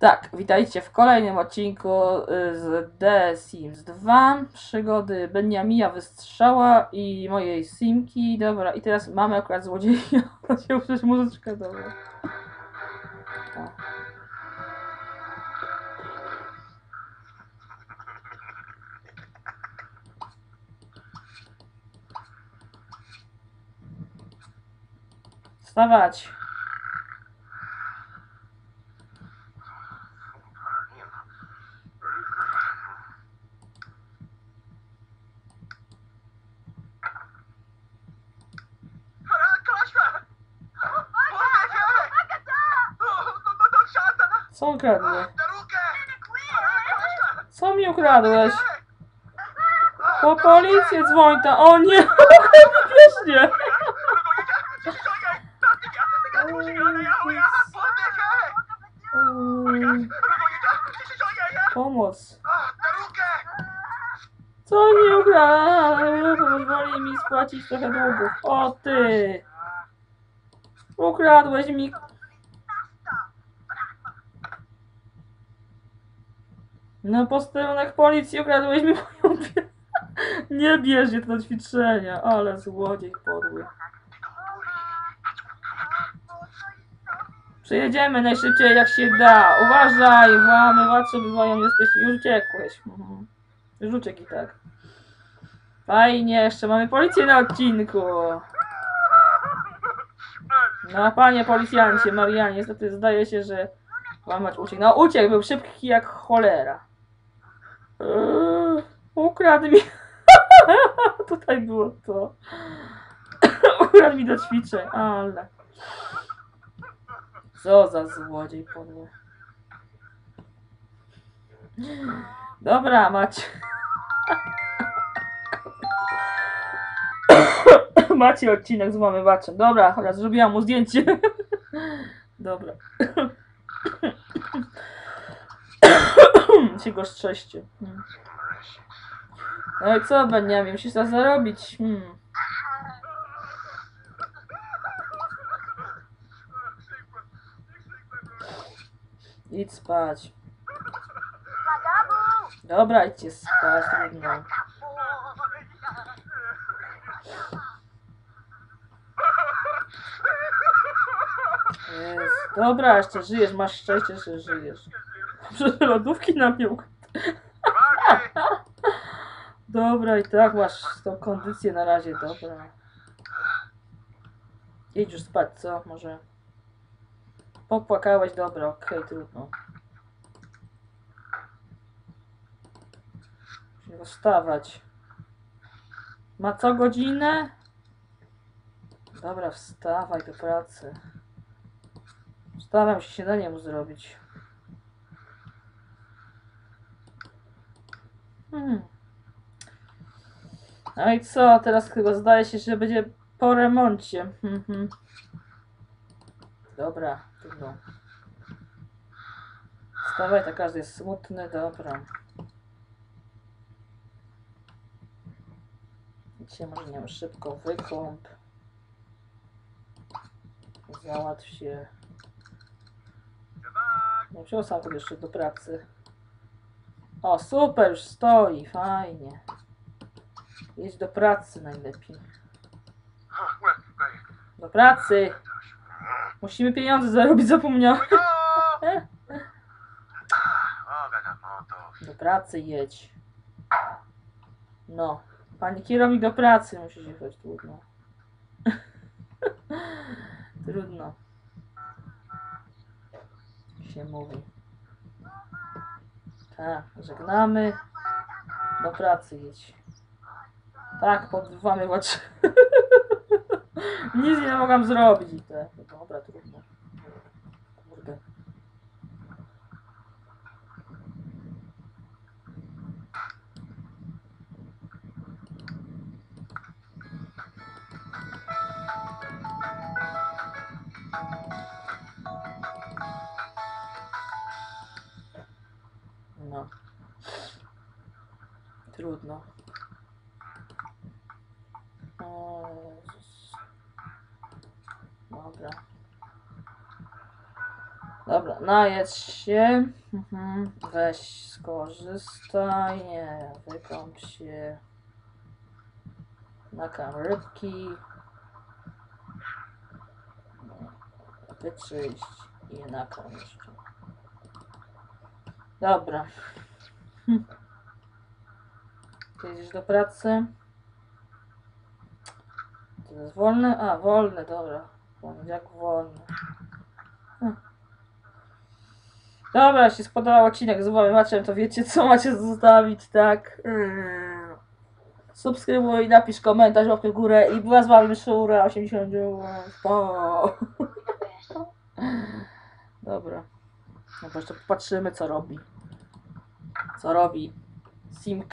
Tak, witajcie w kolejnym odcinku z The Sims 2. Przygody Beniamina Wystrzała i mojej Simki. Dobra, i teraz mamy akurat złodzieja. Chciał przecież muzyczkę, dobra. O. Wstawać. Co ukradłeś? Co mi ukradłeś? Po policję dzwoń tam. O nie! Śmiesznie! Pomoc. Co mi ukradłeś? Pozwoli mi spłacić trochę długów. O ty! Ukradłeś mi... Na posterunek policji ukradłeś mi moją pie... Nie bierz je to do ćwiczenia, ale złodziej podły. Przejedziemy najszybciej jak się da. Uważaj, włamywacze bywają niebezpieczni. Już uciekłeś. Już uciekł i tak. Fajnie, jeszcze mamy policję na odcinku. No panie policjancie, Marianie, niestety zdaje się, że włamacz uciekł. No uciekł, był szybki jak cholera. Ukradł mi... Tutaj było to. Ukradł mi do ćwiczeń, ale... Co za złodziej podły. Dobra, macie. Macie odcinek z włamywaczem. Dobra, chociaż zrobiłam mu zdjęcie. Dobra. się go strzeście. No i co, Beniamin? Musisz to zarobić. Idź spać. Dobra, idźcie spać, trudno. Jest. Dobra, jeszcze żyjesz, masz szczęście, że żyjesz. Przecież lodówki na mnie ukradł. Dobra, i tak masz tą kondycję na razie, dobra. Idź już spać, co? Może... Popłakałeś, dobra, okej, trudno. Musimy wstawać. Ma co godzinę? Dobra, wstawaj do pracy. Wstawam się śniadanie mu zrobić. No i co? Teraz chyba zdaje się, że będzie po remoncie. Dobra, trudno. Wstawaj, to każdy jest smutny, dobra. Dzisiaj może nie wiem, szybko wykąp. Załatw się. Nie wziął samochód jeszcze do pracy. O, super, już stoi, fajnie. Jedź do pracy najlepiej. Do pracy! Musimy pieniądze zarobić, zapomniałem. Do pracy jedź. No. Pani kierownik do pracy musi jechać, trudno. Trudno. Się mówi. Tak, żegnamy. Do pracy jedź. Tak, podwamy oczy. Nic nie mogłam zrobić. Dobra, trudno. Kurde. No. Trudno. O Jezus. Dobra. Dobra, najedz się. Weź skorzystaj. Nie, wykąp się. Nakarm rybki. Wyczyść i nakarm jeszcze. Dobra. Ty jedziesz do pracy. To jest wolne? A, wolne, dobra. Jak wolny. Dobra, jeśli spodobał odcinek z Włamywaczem, to wiecie co macie zostawić, tak? Subskrybuj, napisz komentarz, łapkę w górę i była z wami Szura 89. Dobra. No to jeszcze popatrzymy co robi. Co robi Simka.